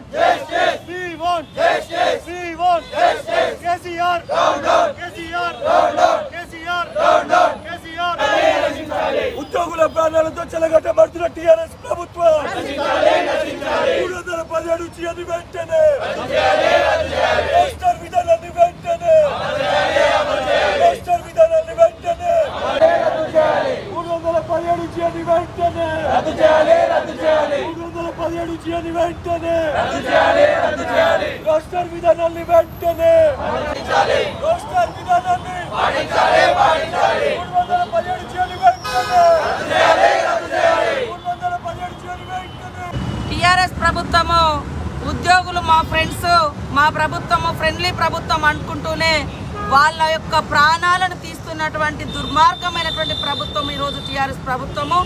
justice. We want justice. We want justice. KCR down down. KCR down down. KCR down down. KCR నశించాలి. ఉద్యోగుల ప్రాణాలతో చెలగట్టబడుతున్న TRS ప్రభుత్వం నశించాలి. నశించాలి. 317 జీవోని వెంటనే రద్దు చేయాలి. రద్దు చేయాలి. రాష్ట్ర విధానాన్ని వెంటనే అమలు చేయాలి. అమలు చేయాలి. రాష్ట్ర విధానాన్ని వెంటనే రద్దు చేయాలి. 317 జీవోని వెంటనే రద్దు చేయాలి. రద్దు చేయాలి. 317 జీవోని వెంటనే రద్దు చేయాలి. రద్దు చేయాలి. రాష్ట్ర విధానాన్ని వెంటనే పాటించాలి. రాష్ట్ర విధానాన్ని పాటించాలి. పాటించాలి. 317 జీవోని వెంటనే రద్దు చేయాలి. రద్దు చేయాలి. 317 జీవోని వెంటనే. టిఆర్ఎస్ ప్రభుత్వము ఉద్యోగులు మా ఫ్రెండ్స్, మా ప్రభుత్వము ఫ్రెండ్లీ ప్రభుత్వం అనుకుంటూనే వాళ్ళ యొక్క ప్రాణాలను తీస్తున్నటువంటి దుర్మార్గమైనటువంటి ప్రభుత్వం ఈరోజు టిఆర్ఎస్ ప్రభుత్వము.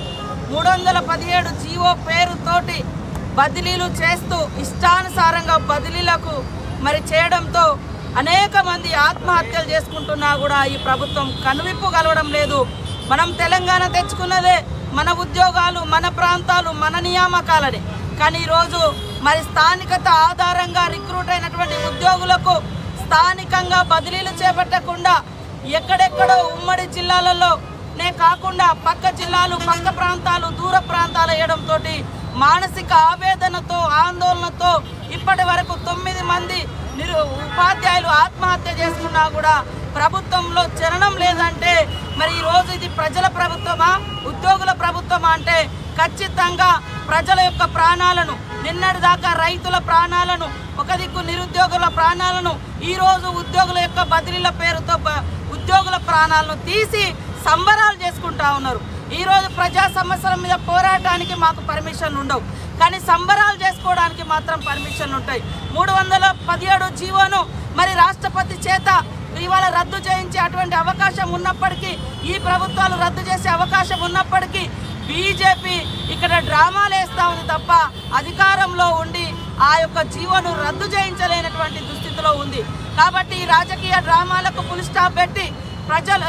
317 జీవో పేరుతోటి బదిలీలు చేస్తూ ఇష్టానుసారంగా బదిలీలకు మరి చేయడంతో అనేక మంది ఆత్మహత్యలు చేసుకుంటున్నా కూడా ఈ ప్రభుత్వం కనువిప్పు కలవడం లేదు. మనం తెలంగాణ తెచ్చుకున్నదే మన ఉద్యోగాలు, మన ప్రాంతాలు, మన నియామకాలని. కానీ ఈరోజు మరి స్థానికత ఆధారంగా రిక్రూట్ అయినటువంటి ఉద్యోగులకు స్థానికంగా బదిలీలు చేపట్టకుండా ఎక్కడెక్కడో ఉమ్మడి జిల్లాలలోనే కాకుండా పక్క జిల్లాలు, పక్క ప్రాంతాలు, దూర ప్రాంతాలు వేయడంతో మానసిక ఆవేదనతో, ఆందోళనతో ఇప్పటి వరకు 9 మంది ఉపాధ్యాయులు ఆత్మహత్య చేసుకున్నా కూడా ప్రభుత్వంలో చలనం లేదంటే మరి ఈరోజు ఇది ప్రజల ప్రభుత్వమా, ఉద్యోగుల ప్రభుత్వమా అంటే ఖచ్చితంగా ప్రజల యొక్క ప్రాణాలను, నిన్నటిదాకా రైతుల ప్రాణాలను, ఒక దిక్కు నిరుద్యోగుల ప్రాణాలను, ఈరోజు ఉద్యోగుల యొక్క బదిలీల పేరుతో ఉద్యోగుల ప్రాణాలను తీసి సంబరాలు చేసుకుంటా ఉన్నారు. ఈరోజు ప్రజా సమస్యల మీద పోరాటానికి మాకు పర్మిషన్లు ఉండవు, కానీ సంబరాలు చేసుకోవడానికి మాత్రం పర్మిషన్లు ఉంటాయి. 317 జీవోను మరి రాష్ట్రపతి చేత ఇవాళ రద్దు చేయించే అటువంటి అవకాశం ఉన్నప్పటికీ, ఈ ప్రభుత్వాలు రద్దు చేసే అవకాశం ఉన్నప్పటికీ బీజేపీ ఇక్కడ డ్రామాలు వేస్తూ ఉంది తప్ప అధికారంలో ఉండి ఆ యొక్క జీవోను రద్దు చేయించలేనటువంటి దుస్థితిలో ఉంది. కాబట్టి ఈ రాజకీయ డ్రామాలకు ఫుల్ స్టాప్ పెట్టి ప్రజలు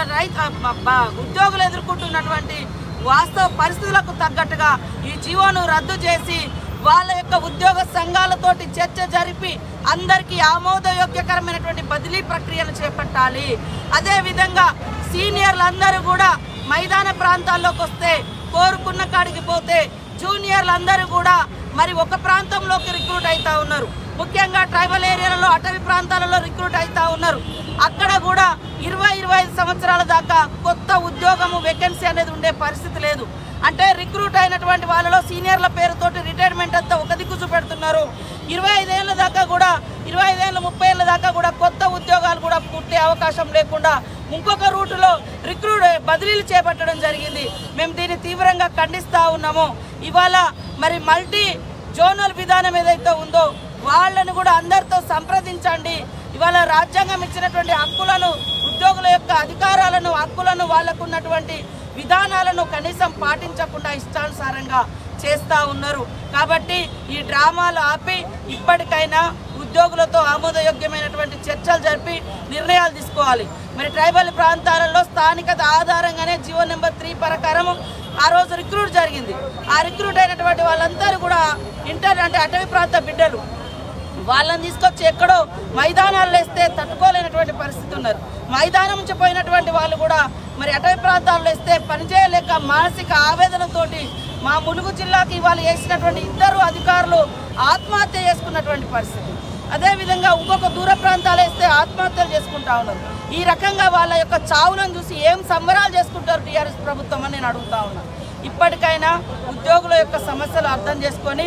ఉద్యోగులు ఎదుర్కొంటున్నటువంటి వాస్తవ పరిస్థితులకు తగ్గట్టుగా ఈ జీవోను రద్దు చేసి వాళ్ళ యొక్క ఉద్యోగ సంఘాలతోటి చర్చ జరిపి అందరికీ ఆమోదయోగ్యకరమైనటువంటి బదిలీ ప్రక్రియను చేపట్టాలి. అదేవిధంగా సీనియర్లందరూ కూడా మైదాన ప్రాంతాల్లోకి వస్తే, కోరుకున్న కాడికి పోతే జూనియర్లందరూ కూడా మరి ఒక ప్రాంతంలోకి రిక్రూట్ అవుతూ ఉన్నారు. ముఖ్యంగా ట్రైబల్ ఏరియాలలో, అటవీ ప్రాంతాలలో రిక్రూట్ అవుతూ ఉన్నారు. అక్కడ కూడా 20-25 సంవత్సరాల దాకా కొత్త ఉద్యోగము వేకెన్సీ అనేది ఉండే పరిస్థితి లేదు. అంటే రిక్రూట్ అయినటువంటి వాళ్ళలో సీనియర్ల పేరుతోటి రిటైర్మెంట్ అంతా ఒక దిక్కు చూపెడుతున్నారు. 25 ఏళ్ళ దాకా కూడా, 25 ఏళ్ళు 30 ఏళ్ళ దాకా కూడా కొత్త ఉద్యోగాలు కూడా పుట్టే అవకాశం లేకుండా ఇంకొక రూటులో బదిలీలు చేపట్టడం జరిగింది. మేము దీన్ని తీవ్రంగా ఖండిస్తూ ఉన్నాము. ఇవాళ మరి మల్టీ జోనల్ విధానం ఏదైతే ఉందో వాళ్ళను కూడా అందరితో సంప్రదించండి. ఇవాళ రాజ్యాంగం ఇచ్చినటువంటి హక్కులను, ఉద్యోగుల యొక్క అధికారాలను, హక్కులను, వాళ్ళకు ఉన్నటువంటి విధానాలను కనీసం పాటించకుండా ఇష్టానుసారంగా చేస్తూ ఉన్నారు. కాబట్టి ఈ డ్రామాలు ఆపి ఇప్పటికైనా ఉద్యోగులతో ఆమోదయోగ్యమైనటువంటి చర్చలు జరిపి నిర్ణయాలు తీసుకోవాలి. మరి ట్రైబల్ ప్రాంతాలలో స్థానికత ఆధారంగానే జీవో నెంబర్ 3 ప్రకారం ఆ రోజు రిక్రూట్ జరిగింది. ఆ రిక్రూట్ అయినటువంటి వాళ్ళందరూ కూడా అంటే అటవీ ప్రాంత బిడ్డలు, వాళ్ళని తీసుకొచ్చి ఎక్కడో మైదానాలు వేస్తే తట్టుకోలేనటువంటి పరిస్థితి ఉన్నారు. మైదానం నుంచి పోయినటువంటి వాళ్ళు కూడా మరి అటవీ ప్రాంతాల్లో వేస్తే పనిచేయలేక మానసిక ఆవేదనతోటి మా ములుగు జిల్లాకి ఇవాళ వేసినటువంటి 2 అధికారులు ఆత్మహత్య చేసుకున్నటువంటి పరిస్థితి. అదేవిధంగా ఇంకొక దూర ప్రాంతాలు వేస్తే ఆత్మహత్యలు చేసుకుంటా ఉన్నారు. ఈ రకంగా వాళ్ళ యొక్క చావులను చూసి ఏం సంబరాలు చేసుకుంటారు టీఆర్ఎస్ ప్రభుత్వం అని నేను అడుగుతా ఉన్నాను. ఇప్పటికైనా ఉద్యోగుల యొక్క సమస్యలు అర్థం చేసుకొని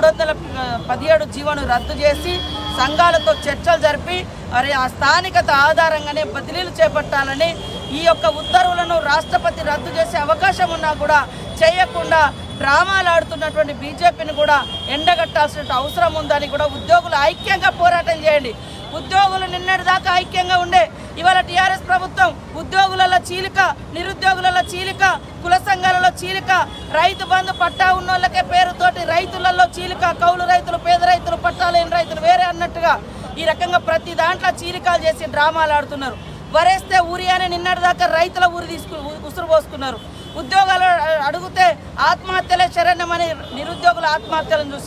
317 జీవోను రద్దు చేసి సంఘాలతో చర్చలు జరిపి మరి ఆ స్థానికత ఆధారంగానే బదిలీలు చేపట్టాలని, ఈ యొక్క ఉత్తర్వులను రాష్ట్రపతి రద్దు చేసే అవకాశం ఉన్నా కూడా చేయకుండా డ్రామాలు ఆడుతున్నటువంటి బీజేపీని కూడా ఎండగట్టాల్సిన అవసరం ఉందని కూడా ఉద్యోగులు ఐక్యంగా పోరాటం చేయండి. ఉద్యోగులు నిన్నటిదాకా ఐక్యంగా ఉండే ఇవాళ టీఆర్ఎస్ ప్రభుత్వం ఉద్యోగులలో చీలిక, నిరుద్యోగులలో చీలిక, కుల సంఘాలలో చీలిక, రైతు బంధు పట్టా ఉన్నోళ్ళకే పేరుతోటి రైతులలో చీలిక, కౌలు రైతులు, పేద రైతులు, పట్టాలేని రైతులు వేరే అన్నట్టుగా ఈ రకంగా ప్రతి దాంట్లో చీలికలు చేసి డ్రామాలు ఆడుతున్నారు. వరేస్తే ఊరి అని నిన్నటిదాకా రైతుల ఉసురు పోసుకున్నారు. ఉద్యోగాలు అడిగితే ఆత్మహత్యలే శరణ్యమని నిరుద్యోగుల ఆత్మహత్యలను చూసిరు.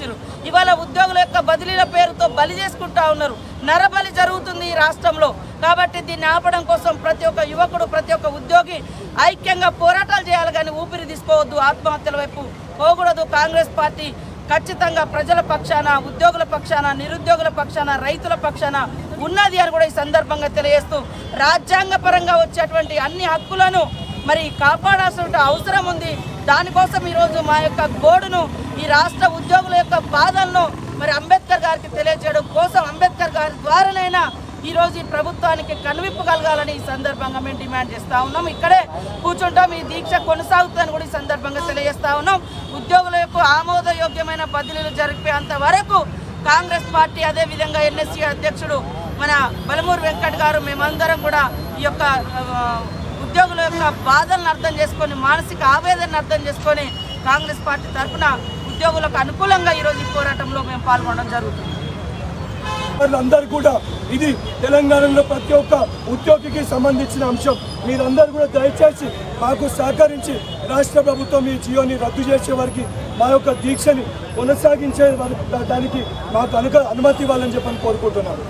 ఇవాళ ఉద్యోగుల యొక్క బదిలీల పేరుతో బలి చేసుకుంటా ఉన్నారు. నరబలి జరుగుతుంది ఈ రాష్ట్రంలో. కాబట్టి దీన్ని ఆపడం కోసం ప్రతి ఒక్క యువకుడు, ప్రతి ఒక్క ఉద్యోగి ఐక్యంగా పోరాటాలు చేయాలి, కానీ ఊపిరి తీసుకోవద్దు, ఆత్మహత్యల వైపు పోకూడదు. కాంగ్రెస్ పార్టీ ఖచ్చితంగా ప్రజల పక్షాన, ఉద్యోగుల పక్షాన, నిరుద్యోగుల పక్షాన, రైతుల పక్షాన ఉన్నది అని కూడా ఈ సందర్భంగా తెలియజేస్తూ, రాజ్యాంగ పరంగా వచ్చేటువంటి అన్ని హక్కులను మరి కాపాడాల్సిన అవసరం ఉంది. దానికోసం ఈరోజు మా యొక్క గోడును, ఈ రాష్ట్ర ఉద్యోగుల యొక్క బాధలను మరి అంబేద్కర్ గారికి తెలియజేయడం కోసం, అంబేద్కర్ గారి ద్వారానైనా ఈరోజు ఈ ప్రభుత్వానికి కనువిప్పు కలగాలని ఈ సందర్భంగా మేము డిమాండ్ చేస్తూ ఉన్నాం. ఇక్కడే కూర్చుంటాం, ఈ దీక్ష కొనసాగుతుందని కూడా ఈ సందర్భంగా తెలియజేస్తూ ఉన్నాం. ఉద్యోగుల యొక్క ఆమోదయోగ్యమైన బదిలీలు జరిపేంత వరకు కాంగ్రెస్ పార్టీ, అదేవిధంగా ఎన్ఎస్సీ అధ్యక్షుడు మన బలమూరు వెంకట్ గారు, మేమందరం కూడా ఈ యొక్క ఉద్యోగుల యొక్క బాధలను అర్థం చేసుకొని, మానసిక ఆవేదనను అర్థం చేసుకొని కాంగ్రెస్ పార్టీ తరఫున ఉద్యోగులకు అనుకూలంగా ఈరోజు ఈ పోరాటంలో మేము పాల్గొనడం జరుగుతుంది. అందరూ కూడా ఇది తెలంగాణలో ప్రతి ఒక్క ఉద్యోగికి సంబంధించిన అంశం. మీరందరూ కూడా దయచేసి మాకు సహకరించి రాష్ట్ర ప్రభుత్వం ఈ జియోని రద్దు చేసే వారికి మా యొక్క దీక్షని కొనసాగించే దానికి మాకు అనుమతి ఇవ్వాలని చెప్పని కోరుకుంటున్నాను.